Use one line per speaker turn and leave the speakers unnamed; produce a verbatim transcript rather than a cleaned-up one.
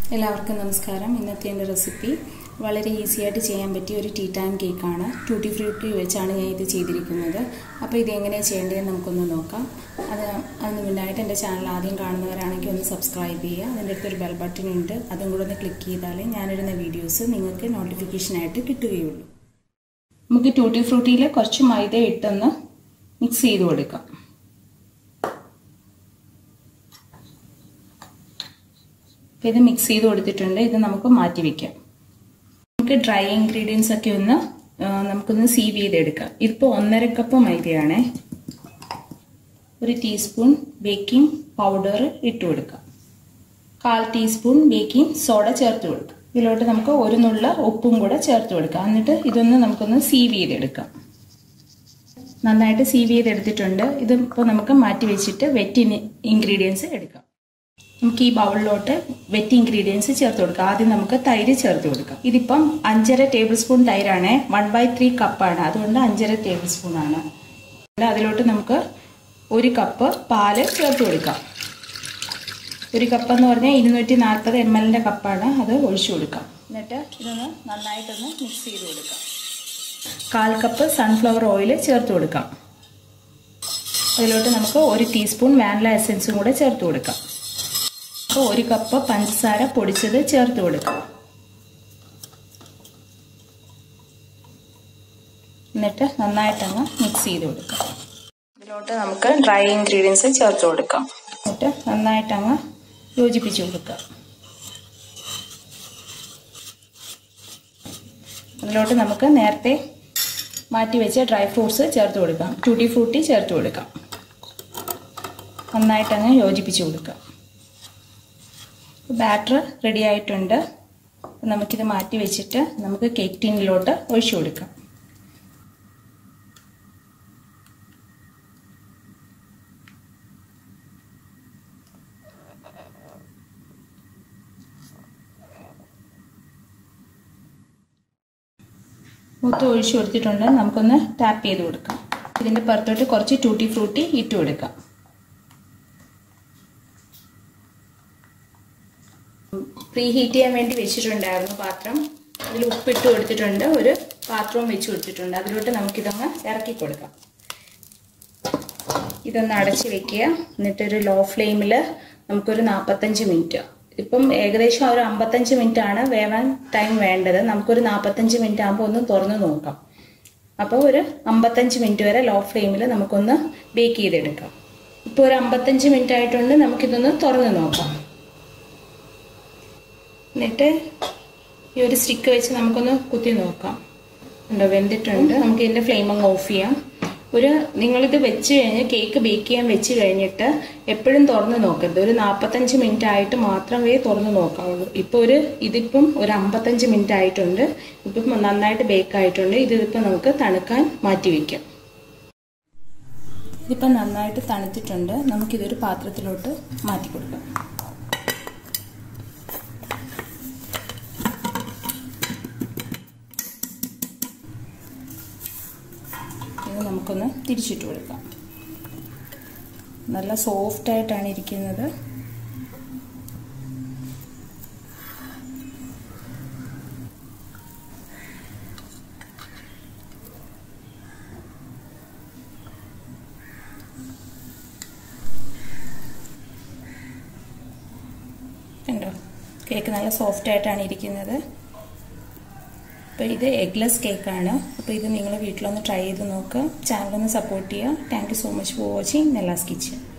എല്ലാവർക്കും നമസ്കാരം. ഇന്നത്തെ എൻ്റെ റെസിപ്പി വളരെ ഈസി ആയിട്ട് ചെയ്യാൻ പറ്റിയ ഒരു ടീ ടൈം കേക്കാണ്. ട്യൂട്ടി ഫ്രൂട്ടി വെച്ചാണ് ഞാൻ ഇത് ചെയ്തിരിക്കുന്നത്. അപ്പോൾ ഇത് എങ്ങനെയാണ് ചെയ്യേണ്ടതെന്ന് നമുക്കൊന്ന് നോക്കാം. അത് അതിന് മുന്നായിട്ട് എൻ്റെ ചാനൽ ആദ്യം കാണുന്നവരാണെങ്കിൽ ഒന്ന് സബ്സ്ക്രൈബ് ചെയ്യുക. അതിൻ്റെ അടുത്തൊരു ബെൽ ബട്ടൺ ഉണ്ട്, അതും കൂടെ ഒന്ന് ക്ലിക്ക് ചെയ്താലേ ഞാനിടുന്ന വീഡിയോസ് നിങ്ങൾക്ക് നോട്ടിഫിക്കേഷനായിട്ട് കിട്ടുകയുള്ളൂ. നമുക്ക് ട്യൂട്ടി ഫ്രൂട്ടിയിൽ കുറച്ച് മൈദ ഇട്ടൊന്ന് മിക്സ് ചെയ്ത് കൊടുക്കാം. ഇത് മിക്സ് ചെയ്ത് കൊടുത്തിട്ടുണ്ട്. ഇത് നമുക്ക് മാറ്റി വെക്കാം. നമുക്ക് ഡ്രൈ ഇൻഗ്രീഡിയൻസ് ഒക്കെ ഒന്ന് നമുക്കൊന്ന് സീവ് ചെയ്തെടുക്കാം. ഇതിപ്പോൾ ഒന്നര കപ്പ് മൈദയാണേ. ഒരു ടീസ്പൂൺ ബേക്കിംഗ് പൗഡർ ഇട്ട് കൊടുക്കാം. കാൽ ടീസ്പൂൺ ബേക്കിംഗ് സോഡ ചേർത്ത് കൊടുക്കാം. ഇതിലോട്ട് നമുക്ക് ഒരു നുള്ള ഉപ്പും കൂടെ ചേർത്ത് കൊടുക്കാം. എന്നിട്ട് ഇതൊന്ന് നമുക്കൊന്ന് സീവ് ചെയ്തെടുക്കാം. നന്നായിട്ട് സീവ് ചെയ്തെടുത്തിട്ടുണ്ട്. ഇതിപ്പോൾ നമുക്ക് മാറ്റി വെച്ചിട്ട് വെറ്റ് ഇൻഗ്രീഡിയൻസ് എടുക്കാം. നമുക്ക് ഈ ബൗളിലോട്ട് വെറ്റ് ഇൻഗ്രീഡിയൻസ് ചേർത്ത് കൊടുക്കാം. ആദ്യം നമുക്ക് തൈര് ചേർത്ത് കൊടുക്കാം. ഇതിപ്പം അഞ്ചര ടേബിൾ സ്പൂൺ തൈരാണ്. വൺ ബൈ ത്രീ കപ്പാണ്, അതുകൊണ്ട് അഞ്ചര ടേബിൾ സ്പൂൺ ആണ്. അതിലോട്ട് നമുക്ക് ഒരു കപ്പ് പാല് ചേർത്ത് കൊടുക്കാം. ഒരു കപ്പ് എന്ന് പറഞ്ഞാൽ ഇരുന്നൂറ്റി നാൽപ്പത് എം എല്ലിൻ്റെ കപ്പാണ്. അത് ഒഴിച്ചു കൊടുക്കാം. എന്നിട്ട് ഇതൊന്ന് നന്നായിട്ടൊന്ന് മിക്സ് ചെയ്ത് കൊടുക്കാം. കാൽ കപ്പ് സൺഫ്ലവർ ഓയിൽ ചേർത്ത് കൊടുക്കാം. അതിലോട്ട് നമുക്ക് ഒരു ടീസ്പൂൺ വാനില എസൻസും കൂടെ ചേർത്ത് കൊടുക്കാം. ഒരു കപ്പ് പഞ്ചസാര പൊടിച്ചത് ചേർത്ത് കൊടുക്കാം. എന്നിട്ട് നന്നായിട്ടങ്ങ് മിക്സ് ചെയ്ത് കൊടുക്കാം. ഇതിലോട്ട് നമുക്ക് ഡ്രൈ ഇൻഗ്രീഡിയൻസ് ചേർത്ത് കൊടുക്കാം. എന്നിട്ട് നന്നായിട്ടങ്ങ് യോജിപ്പിച്ച് കൊടുക്കാം. അതിലോട്ട് നമുക്ക് നേരത്തെ മാറ്റി വെച്ച ഡ്രൈ ഫ്രൂട്ട്സ് ചേർത്ത് കൊടുക്കാം. ട്യൂട്ടി ഫ്രൂട്ടി ചേർത്ത് കൊടുക്കാം. നന്നായിട്ടങ്ങ് യോജിപ്പിച്ച് കൊടുക്കാം. ബാറ്റർ റെഡി ആയിട്ടുണ്ട്. നമുക്കിത് മാറ്റി വെച്ചിട്ട് നമുക്ക് കേക്ക് ടിന്നിലോട്ട് ഒഴിച്ചു കൊടുക്കാം. മൊത്തം ഒഴിച്ചു കൊടുത്തിട്ടുണ്ട്. നമുക്കൊന്ന് ടാപ്പ് ചെയ്ത് കൊടുക്കാം. ഇതിൻ്റെ പുറത്തോട്ട് കുറച്ച് ട്യൂട്ടി ഫ്രൂട്ടി ഇട്ട് കൊടുക്കാം. പ്രീ ഹീറ്റ് ചെയ്യാൻ വേണ്ടി വെച്ചിട്ടുണ്ടായിരുന്നു പാത്രം. അതിൽ ഉപ്പിട്ട് കൊടുത്തിട്ടുണ്ട്. ഒരു പാത്രവും വെച്ച് കൊടുത്തിട്ടുണ്ട്. അതിലോട്ട് നമുക്കിതൊന്ന് ഇറക്കി കൊടുക്കാം. ഇതൊന്ന് അടച്ച് വെക്കുക. എന്നിട്ടൊരു ലോ ഫ്ലെയിമിൽ നമുക്കൊരു നാൽപ്പത്തഞ്ച് മിനിറ്റ്, ഇപ്പം ഏകദേശം ഒരു അമ്പത്തഞ്ച് മിനിറ്റ് ആണ് വേവാൻ ടൈം വേണ്ടത്. നമുക്കൊരു നാൽപ്പത്തഞ്ച് മിനിറ്റ് ആകുമ്പോൾ ഒന്ന് തുറന്ന് നോക്കാം. അപ്പോൾ ഒരു അമ്പത്തഞ്ച് മിനിറ്റ് വരെ ലോ ഫ്ലെയിമിൽ നമുക്കൊന്ന് ബേക്ക് ചെയ്തെടുക്കാം. ഇപ്പോൾ ഒരു അമ്പത്തഞ്ച് മിനിറ്റ് ആയിട്ടുണ്ട്. നമുക്കിതൊന്ന് തുറന്ന് നോക്കാം. എന്നിട്ട് ഈ ഒരു സ്റ്റിക്ക് വെച്ച് നമുക്കൊന്ന് കുത്തി നോക്കാം. ഉണ്ടോ, വെന്തിട്ടുണ്ട്. നമുക്ക് ഇതിൻ്റെ ഫ്ലെയിം അങ്ങ് ഓഫ് ചെയ്യാം. ഒരു നിങ്ങളിത് വെച്ച് കഴിഞ്ഞ് കേക്ക് ബേക്ക് ചെയ്യാൻ വെച്ച് കഴിഞ്ഞിട്ട് എപ്പോഴും തുറന്ന് നോക്കരുത്. ഒരു നാൽപ്പത്തഞ്ച് മിനിറ്റ് ആയിട്ട് മാത്രമേ തുറന്ന് നോക്കാവുള്ളൂ. ഇപ്പോൾ ഒരു ഇതിപ്പം ഒരു അമ്പത്തഞ്ച് മിനിറ്റ് ആയിട്ടുണ്ട്. ഇപ്പം നന്നായിട്ട് ബേക്ക് ആയിട്ടുണ്ട്. ഇതിപ്പോൾ നമുക്ക് തണുക്കാൻ മാറ്റി വയ്ക്കാം. ഇതിപ്പം നന്നായിട്ട് തണുത്തിട്ടുണ്ട്. നമുക്കിതൊരു പാത്രത്തിലോട്ട് മാറ്റി കൊടുക്കാം. നമുക്കൊന്ന് തിരിച്ചിട്ട് കൊടുക്കാം. നല്ല സോഫ്റ്റ് ആയിട്ടാണ് ഇരിക്കുന്നത്. കണ്ടോ, കേക്ക് നല്ല സോഫ്റ്റ് ആയിട്ടാണ് ഇരിക്കുന്നത്. അപ്പോൾ ഇത് എഗ്ലെസ് കേക്കാണ്. അപ്പോൾ ഇത് നിങ്ങൾ വീട്ടിലൊന്ന് ട്രൈ ചെയ്ത് നോക്കുക. ചാനലൊന്ന് സപ്പോർട്ട് ചെയ്യുക. Thank you so much for watching Nella's kitchen.